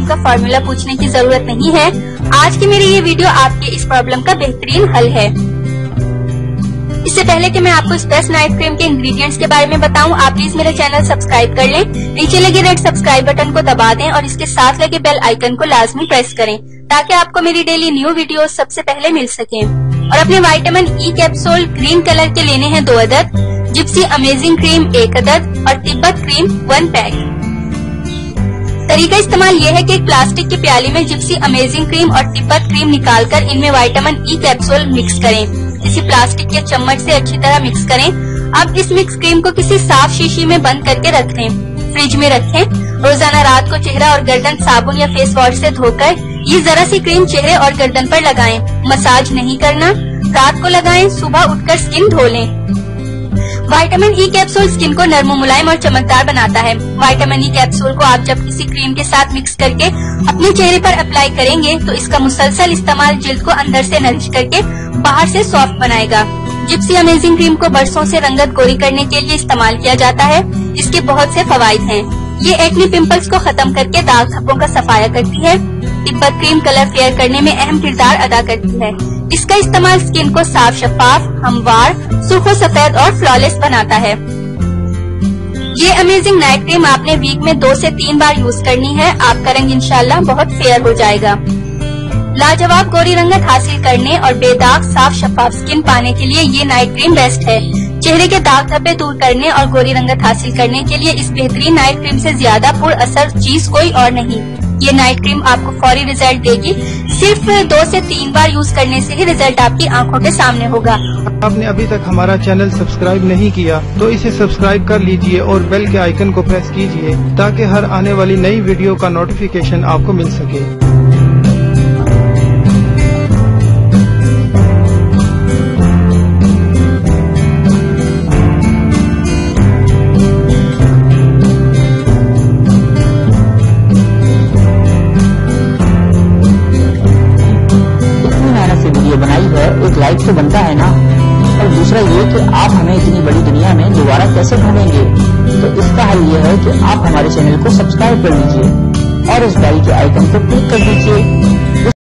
का फॉर्मूला पूछने की जरूरत नहीं है। आज की मेरी ये वीडियो आपके इस प्रॉब्लम का बेहतरीन हल है। इससे पहले कि मैं आपको इस बेस्ट नाइट क्रीम के इंग्रेडिएंट्स के बारे में बताऊं, आप प्लीज मेरा चैनल सब्सक्राइब कर लें, नीचे लगे रेड सब्सक्राइब बटन को दबा दें और इसके साथ लगे बेल आइकन को लाजमी प्रेस करें ताकि आपको मेरी डेली न्यू वीडियोस सबसे पहले मिल सके। और अपने vitamin E capsule green colour के लेने हैं 2 अदद, जिप्सी अमेजिंग क्रीम 1 अदद और तिब्बत क्रीम 1 पैक। तरीका इस्तेमाल यह है कि एक प्लास्टिक की प्याली में जिप्सी अमेजिंग क्रीम और तिब्बत क्रीम निकालकर इनमें विटामिन ई कैप्सूल मिक्स करें। किसी प्लास्टिक के चम्मच से अच्छी तरह मिक्स करें। अब इस मिक्स क्रीम को किसी साफ शीशी में बंद करके रख लें, फ्रिज में रखें। रोजाना रात को चेहरा और गर्दन साबुन या फेस वॉश से धोकर ये जरा सी क्रीम चेहरे और गर्दन पर लगाएं। मसाज नहीं करना, रात को लगाएं, सुबह उठकर स्किन धो लें। विटामिन ई कैप्सूल स्किन को नर्म मुलायम और चमकदार बनाता है। विटामिन ई कैप्सूल को आप जब किसी क्रीम के साथ मिक्स करके अपने चेहरे पर अप्लाई करेंगे तो इसका मुसलसल इस्तेमाल जिल्द को अंदर से नरिश करके बाहर से सॉफ्ट बनाएगा। जिप्सी अमेजिंग क्रीम को बरसों से रंगत गोरी करने के लिए इस्तेमाल किया जाता है। इसके बहुत से फवाइद हैं। ये एक्ने पिंपल्स को खत्म करके दाग धब्बों का सफाया करती है। तिब्बत क्रीम कलर फेयर करने में अहम किरदार अदा करती है। इसका इस्तेमाल स्किन को साफ, शफाफ, हमवार, सुर्ख, सफेद और फ्लॉलेस बनाता है। ये अमेजिंग नाइट क्रीम आपने वीक में 2 से 3 बार यूज करनी है। आपका रंग इंशाल्लाह बहुत फेयर हो जाएगा। लाजवाब गोरी रंगत हासिल करने और बेदाग साफ शफाफ स्किन पाने के लिए ये नाइट क्रीम बेस्ट है। चेहरे के दाग धब्बे दूर करने और गोरी रंगत हासिल करने के लिए इस बेहतरीन नाइट क्रीम से ज्यादा पुर असर चीज कोई और नहीं। ये नाइट क्रीम आपको फौरी रिजल्ट देगी। सिर्फ 2 से 3 बार यूज करने से ही रिजल्ट आपकी आंखों के सामने होगा। आपने अभी तक हमारा चैनल सब्सक्राइब नहीं किया तो इसे सब्सक्राइब कर लीजिए और बेल के आइकन को प्रेस कीजिए ताकि हर आने वाली नई वीडियो का नोटिफिकेशन आपको मिल सके। एक लाइक तो बनता है ना, और दूसरा ये कि आप हमें इतनी बड़ी दुनिया में दोबारा कैसे ढूंढेंगे। तो इसका हल ये है कि आप हमारे चैनल को सब्सक्राइब कर लीजिए और इस बेल के आइकन को क्लिक कर दीजिए